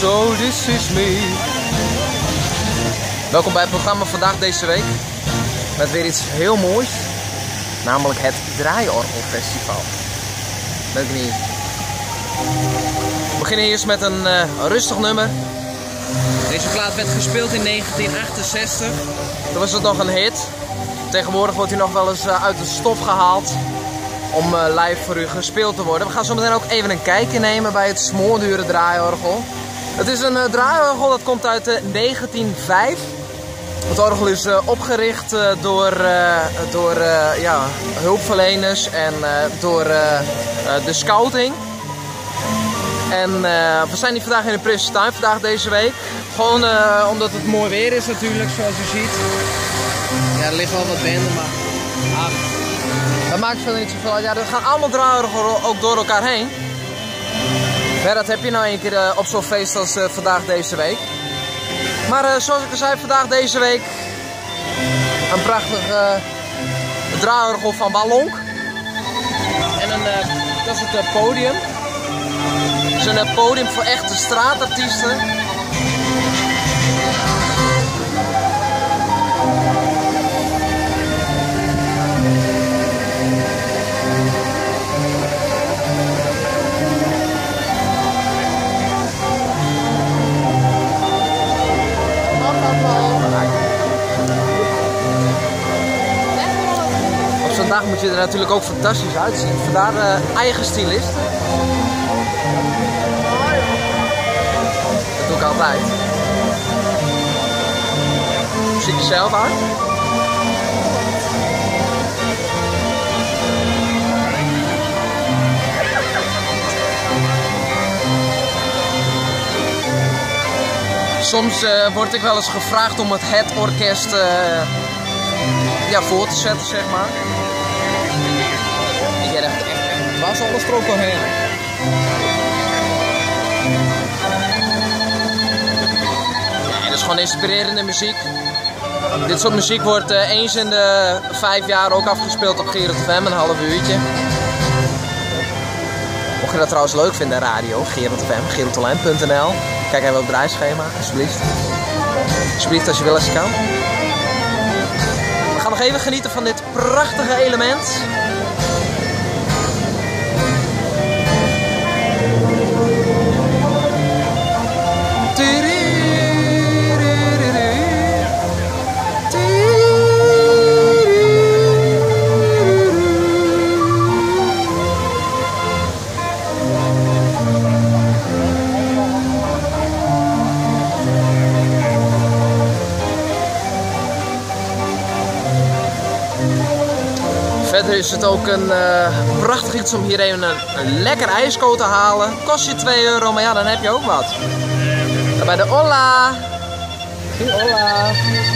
So this is me. Welkom bij het programma Vandaag Deze Week. Met weer iets heel moois. Namelijk het Draaiorgelfestival. Leuk niet. We beginnen eerst met een rustig nummer. Deze plaat werd gespeeld in 1968. Toen was het nog een hit. Tegenwoordig wordt hij nog wel eens uit de stof gehaald. Om live voor u gespeeld te worden. We gaan zo meteen ook even een kijkje nemen bij het smoordure draaiorgel. Het is een draaiorgel dat komt uit 1905. Het orgel is opgericht door hulpverleners en door de scouting. En we zijn hier vandaag in de Prinsentuin, vandaag deze week. Gewoon omdat het mooi weer is natuurlijk, zoals u ziet. Ja, er liggen wel wat benden, maar dat maakt verder niet zoveel uit. Ja, er gaan allemaal draaiorgelen ook door elkaar heen. Ja, dat heb je nou een keer op zo'n feest als vandaag deze week. Maar zoals ik al zei, vandaag deze week een prachtig draaiorgel van Ballonk. En dat is het podium. Het is een podium voor echte straatartiesten. Vandaag moet je er natuurlijk ook fantastisch uitzien. Vandaar eigen stylist. Dat doe ik altijd. Muziek zelf aan. Soms word ik wel eens gevraagd om het orkest voor te zetten, zeg maar. Ik dacht echt, was alles er ook doorheen. Nee, dat is gewoon inspirerende muziek. Dit soort muziek wordt eens in de 5 jaar ook afgespeeld op Gerald FM, een half uurtje. Mocht je dat trouwens leuk vinden, radio, Gerald FM, geraldolijn.nl. Kijk even op het draaischema, alsjeblieft. Alsjeblieft, als je wil, als je kan. We gaan nog even genieten van dit prachtige element. Verder is het ook een prachtig iets om hier even een lekker ijsko te halen. Kost je 2 euro, maar ja, dan heb je ook wat. En bij de Olla. Hola.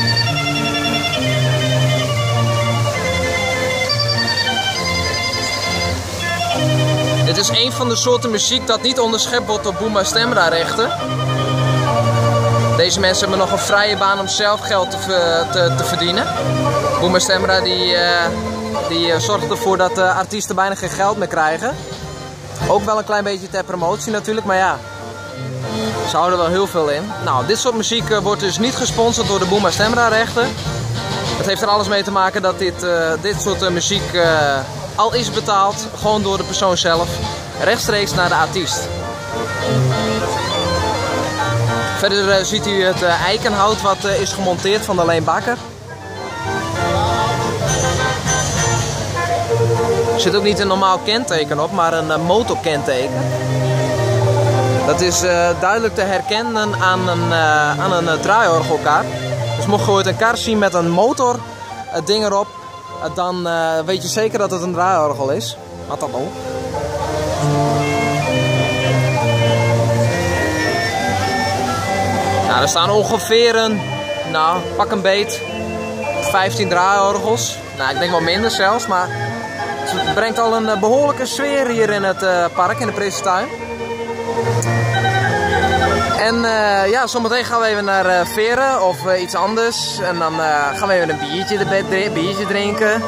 Dit is een van de soorten muziek dat niet onderschept wordt door Buma Stemra rechten. Deze mensen hebben nog een vrije baan om zelf geld te verdienen. Buma Stemra die zorgt ervoor dat de artiesten bijna geen geld meer krijgen. Ook wel een klein beetje ter promotie natuurlijk, maar ja, ze houden wel heel veel in. Nou, dit soort muziek wordt dus niet gesponsord door de Buma Stemra rechten. Het heeft er alles mee te maken dat dit soort muziek al is betaald, gewoon door de persoon zelf, rechtstreeks naar de artiest. Verder ziet u het eikenhout wat is gemonteerd van de Leen Bakker. Er zit ook niet een normaal kenteken op, maar een motorkenteken. Dat is duidelijk te herkennen aan een draaiorgelkaart. Dus mocht je ooit een kaart zien met een motor ding erop, dan weet je zeker dat het een draaiorgel is. Wat dat ook. Nou, er staan ongeveer pak een beet, 15 draaiorgels. Nou, ik denk wel minder zelfs, maar het brengt al een behoorlijke sfeer hier in het park, in de Prinsentuin. En zometeen gaan we even naar Veren of iets anders. En dan gaan we even een biertje drinken.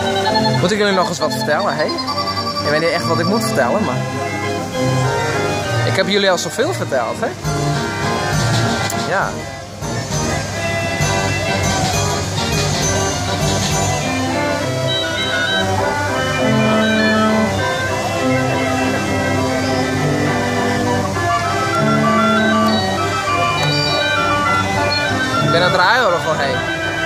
Moet ik jullie nog eens wat vertellen, hè? Ik weet niet echt wat ik moet vertellen, maar... Ik heb jullie al zoveel verteld, hè? Ja. Ik ben naar het draaiorgel heen.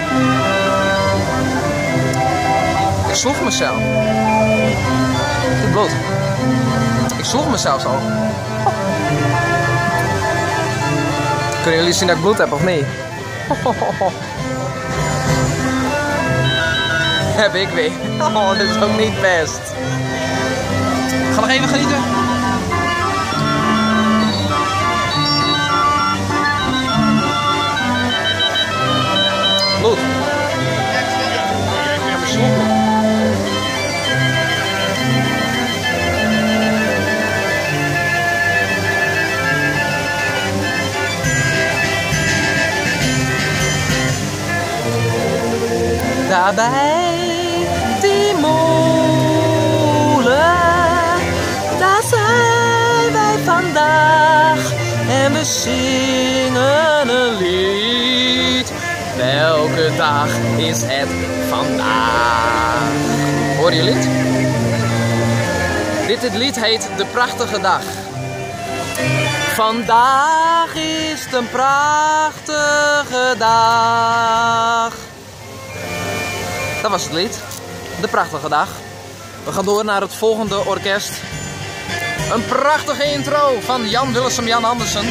Ik sloeg mezelf. Het bloed. Ik sloeg mezelf zo. Kunnen jullie zien dat ik bloed heb of niet? Heb ik weer. Oh, dit is ook niet best. Ga nog even genieten. Bloed. Ja, maar sloegen. Daar bij die molen, daar zijn wij vandaag en we zingen een lied. Welke dag is het vandaag? Hoor je lied? Dit lied heet De Prachtige Dag. Vandaag is het een prachtige dag. Dat was het lied. De Prachtige Dag. We gaan door naar het volgende orkest. Een prachtige intro van Jan Willem Jan Andersen.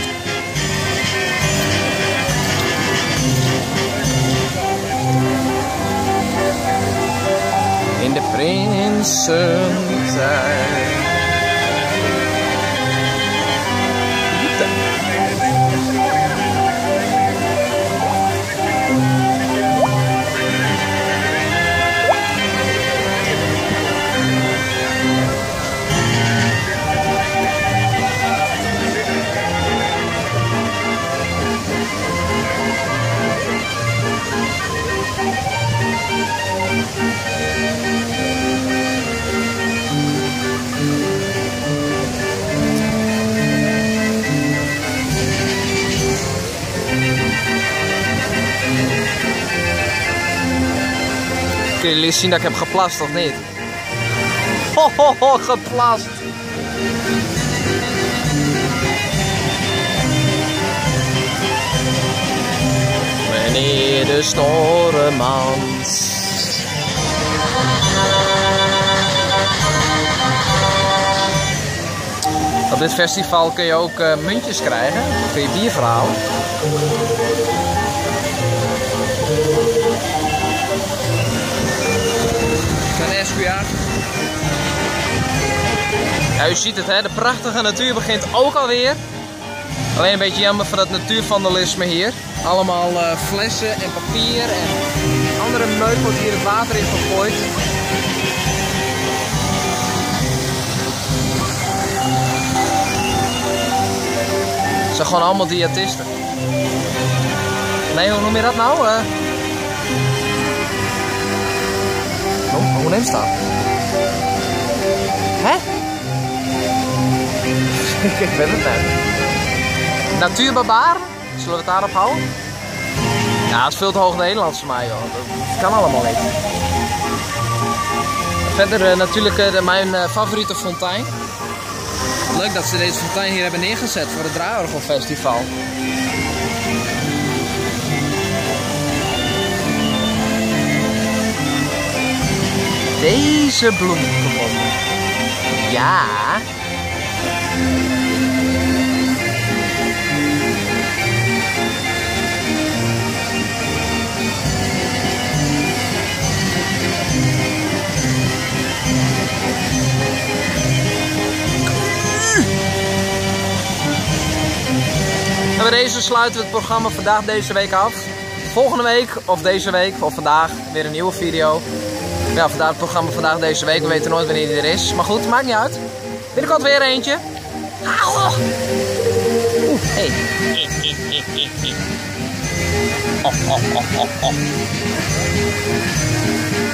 In de Prinsentijd. Kunnen jullie zien dat ik heb geplast of niet? Ho, geplast! Meneer de Snorremans. Op dit festival kun je ook muntjes krijgen. Dan kun je bier verhalen. Een SQA. Ja, u ziet het, hè? De prachtige natuur begint ook alweer. Alleen een beetje jammer van dat natuurvandalisme hier. Allemaal flessen en papier en andere meuk wordt hier het water in gegooid. Het zijn gewoon allemaal diëtisten. Nee, hoe noem je dat nou? Hoe neemt het staan? Hè? Ik weet het niet. Natuurbarbaar? Zullen we het daarop houden? Ja, het is veel te hoog Nederlands voor mij, joh. Dat kan allemaal niet. Verder natuurlijk mijn favoriete fontein. Leuk dat ze deze fontein hier hebben neergezet voor het Draaiorgelfestival. Deze bloem gevonden. Ja. En bij deze sluiten we het programma vandaag deze week af. Volgende week, of deze week, of vandaag, weer een nieuwe video. Ja, vandaag het programma vandaag deze week. We weten nooit wanneer die er is. Maar goed, maakt niet uit. Binnenkort weer eentje. Auw! Oeh, hey. Oh.